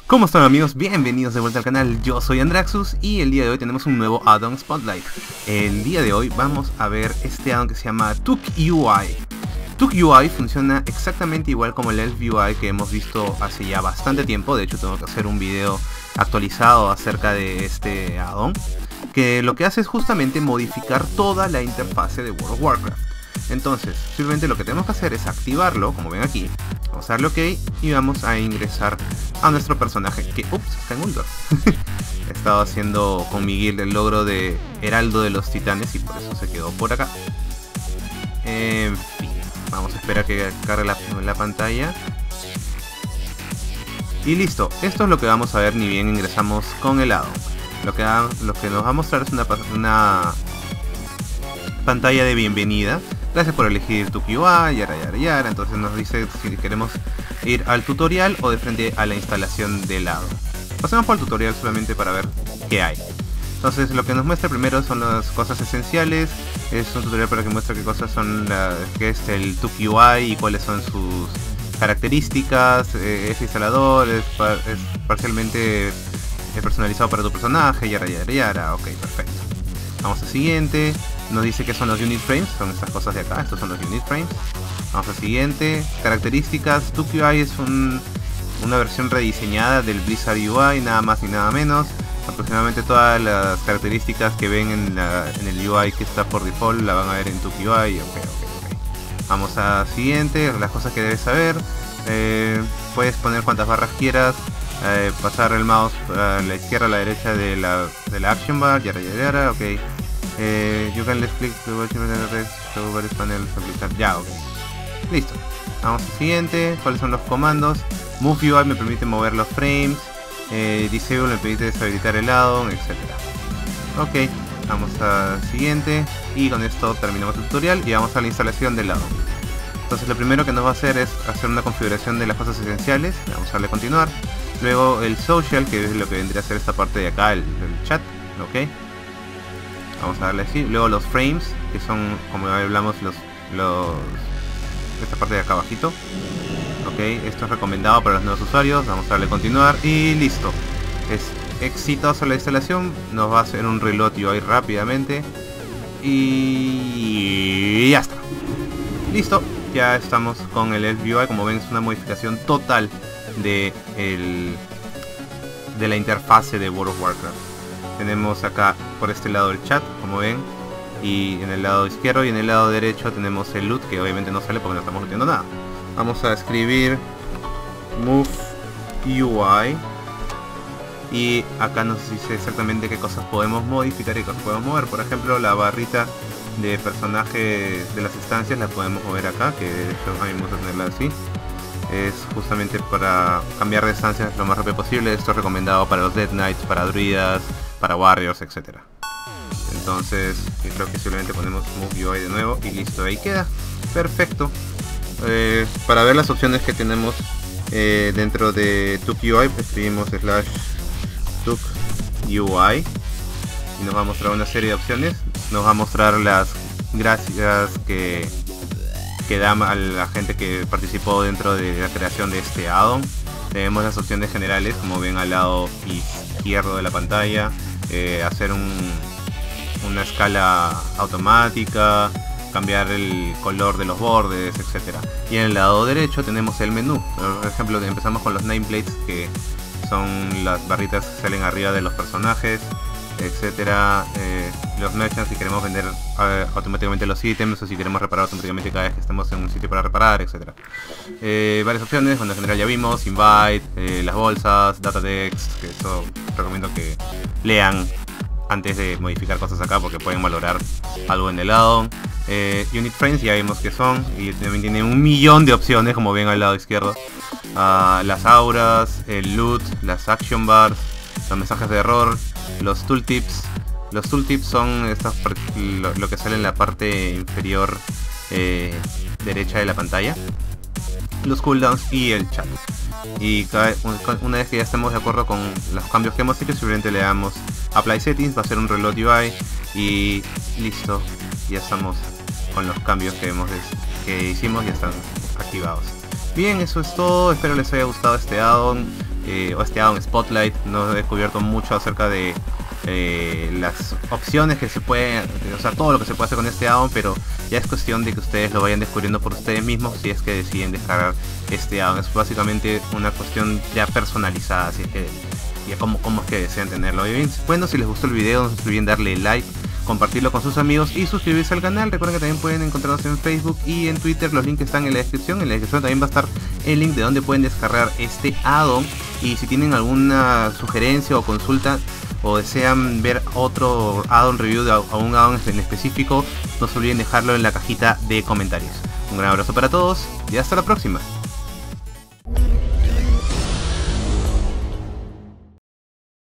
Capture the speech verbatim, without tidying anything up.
¿Cómo están, amigos? Bienvenidos de vuelta al canal, yo soy Andraxus y el día de hoy tenemos un nuevo add-on Spotlight. El día de hoy vamos a ver este add-on que se llama Tuk U I. Tuk U I funciona exactamente igual como el Elf U I que hemos visto hace ya bastante tiempo. De hecho tengo que hacer un video actualizado acerca de este add-on, que lo que hace es justamente modificar toda la interfase de World of Warcraft. Entonces, simplemente lo que tenemos que hacer es activarlo, como ven aquí. Vamos a darle OK y vamos a ingresar a nuestro personaje que, ups, está en Uldor. He estado haciendo con Miguel el logro de Heraldo de los Titanes y por eso se quedó por acá. En fin, vamos a esperar que cargue la, la pantalla. Y listo, esto es lo que vamos a ver ni bien ingresamos con el add-on. Lo que, lo que nos va a mostrar es una, una pantalla de bienvenida. Gracias por elegir Tuk U I, yara yara yara. Entonces nos dice si queremos ir al tutorial o de frente a la instalación del add-on. Pasemos por el tutorial solamente para ver qué hay. Entonces lo que nos muestra primero son las cosas esenciales. Es un tutorial para que muestre qué cosas son la, qué es el Tuk U I y cuáles son sus características. Eh, es instalador, es, par, es parcialmente personalizado para tu personaje, yara yara yara. Ok, perfecto. Vamos al siguiente. Nos dice que son los unit frames, son estas cosas de acá, estos son los unit frames. Vamos al siguiente. Características. Tuk U I es un, una versión rediseñada del Blizzard U I, nada más y nada menos. Aproximadamente todas las características que ven en, la, en el U I que está por default la van a ver en Tuk U I. Okay, okay, okay. Vamos al siguiente. Las cosas que debes saber. Eh, puedes poner cuantas barras quieras. Eh, pasar el mouse a la izquierda a la derecha de la, de la action bar. Yara yara yara. Ok. Eh, you can left click to watch the rest, show various panels, aplicar. Ya, ok. Listo. Vamos al siguiente. ¿Cuáles son los comandos? Move U I me permite mover los frames. Eh, Disable me permite deshabilitar el add-on, etcétera. Ok. Vamos al siguiente. Y con esto terminamos el tutorial y vamos a la instalación del add-on. Entonces lo primero que nos va a hacer es hacer una configuración de las cosas esenciales. Vamos a darle a continuar. Luego el social, que es lo que vendría a ser esta parte de acá, el, el chat. Ok. Vamos a darle así. Luego los frames, que son, como hablamos, los, los esta parte de acá abajito. Ok, esto es recomendado para los nuevos usuarios. Vamos a darle a continuar y listo. Es exitosa la instalación. Nos va a hacer un reload U I rápidamente. Y ya está. Listo. Ya estamos con el Elf U I. Como ven, es una modificación total de, el, de la interfase de World of Warcraft. Tenemos acá por este lado el chat, como ven, y en el lado izquierdo y en el lado derecho tenemos el loot, que obviamente no sale porque no estamos looteando nada. Vamos a escribir move U I y acá nos dice exactamente qué cosas podemos modificar y qué cosas podemos mover. Por ejemplo, la barrita de personaje de las instancias la podemos mover acá, que de hecho a mí me gusta tenerla así. Es justamente para cambiar de estancias lo más rápido posible. Esto es recomendado para los Death Knights, para druidas, para warriors, etcétera. Entonces yo creo que simplemente ponemos Move U I de nuevo y listo, ahí queda. Perfecto. Eh, para ver las opciones que tenemos eh, dentro de Tuk U I, escribimos slash Tuk U I y nos va a mostrar una serie de opciones. Nos va a mostrar las gracias que que da a la gente que participó dentro de la creación de este add-on. Tenemos las opciones generales, como ven al lado izquierdo de la pantalla, eh, hacer un, una escala automática, cambiar el color de los bordes, etcétera. Y en el lado derecho tenemos el menú. Por ejemplo, empezamos con los nameplates, que son las barritas que salen arriba de los personajes, etcétera. Eh, los merchants, si queremos vender eh, automáticamente los ítems, o si queremos reparar automáticamente cada vez que estemos en un sitio para reparar, etcétera. Eh, varias opciones, bueno, en general ya vimos, invite, eh, las bolsas, data text, que eso recomiendo que lean antes de modificar cosas acá porque pueden valorar algo en el lado. Eh, unit frames ya vimos que son, y también tiene un millón de opciones, como ven al lado izquierdo. Uh, las auras, el loot, las action bars, los mensajes de error, los tooltips. Los tooltips son estas, lo, lo que sale en la parte inferior eh, derecha de la pantalla, los cooldowns y el chat. Y cada, una vez que ya estemos de acuerdo con los cambios que hemos hecho, simplemente le damos Apply Settings, va a ser un reload U I y listo, ya estamos con los cambios que, hemos, que hicimos, ya están activados. Bien, eso es todo, espero les haya gustado este add-on. eh, o este addon Spotlight. No he descubierto mucho acerca de eh, las opciones que se pueden, o sea, todo lo que se puede hacer con este addon, pero ya es cuestión de que ustedes lo vayan descubriendo por ustedes mismos si es que deciden descargar este addon. Es básicamente una cuestión ya personalizada, así es que ya como, como es que desean tenerlo. Y bien, bueno, si les gustó el video, no se olviden darle like, compartirlo con sus amigos y suscribirse al canal. Recuerden que también pueden encontrarnos en Facebook y en Twitter. Los links están en la descripción. En la descripción también va a estar el link de donde pueden descargar este addon. Y si tienen alguna sugerencia o consulta o desean ver otro addon review de a un addon en específico, no se olviden dejarlo en la cajita de comentarios. Un gran abrazo para todos y hasta la próxima.